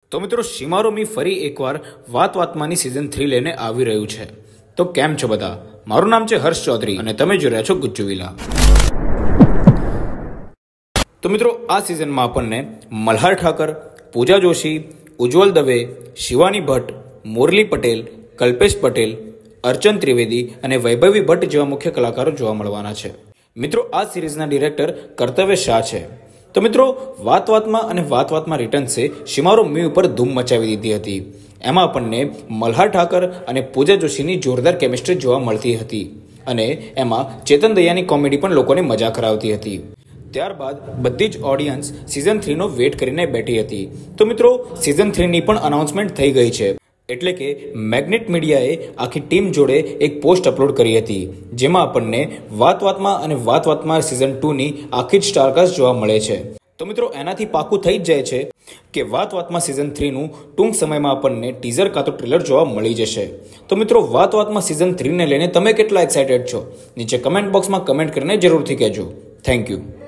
તો મિત્રો શિમારો મી ફરી એકવાર વાત વાતમાંની સિઝન 3 લઈને આવી રહ્યું છે. તો કેમ છો બધા? મારું નામ છે હર્ષ ચૌધરી અને તમે જોઈ રહ્યા છો ગુજ્જુ વિલા. તો મિત્રો આ સિઝનમાં આપણને મલ્હાર ઠાકર, પૂજા જોશી, ઉજ્જવલ દવે, શિવાની ભટ્ટ, મુરલી પટેલ, કલ્પેશ પટેલ, અર્ચન ત્રિવેદી અને વૈભવી ભટ્ટ જેવા મુખ્ય કલાકારો જોવા મળવાના છે. મિત્રો આ સિરીઝના ડિરેક્ટર કર્તવ્ય શાહ છે. તો મિત્રો વાત વાતમાં રિટર્ન્સે શિમારો મી ઉપર ધૂમ મચાવી દીધી હતી. એમાં આપણને મલ્હાર ઠાકર અને પૂજા જોશીની જોરદાર કેમિસ્ટ્રી જોવા મળતી હતી અને એમાં ચેતન દયાની કોમેડી પણ લોકોને મજા કરાવતી હતી. ત્યારબાદ બધી જ ઓડિયન્સ સિઝન 3નો વેટ કરીને બેઠી હતી. તો મિત્રો સિઝન 3ની પણ અનાઉન્સમેન્ટ થઈ ગઈ છે. એટલે કે મેગ્નેટ મીડિયાએ આખી ટીમ જોડે એક પોસ્ટ અપલોડ કરી હતી જેમાં આપણને વાતમાં સિઝન 2ની આખી જ સ્ટારકાસ્ટ જોવા મળે છે. તો મિત્રો એનાથી પાકું થઈ જ જાય છે કે વાતમાં સિઝન 3નું ટૂંક સમયમાં આપણને ટીઝર કાં તો ટ્રેલર જોવા મળી જશે. તો મિત્રો વાતમાં સિઝન 3ને લઈને તમે કેટલા એક્સાઇટેડ છો? નીચે કમેન્ટ બોક્સમાં કમેન્ટ કરીને જરૂરથી કહેજો. Thank you.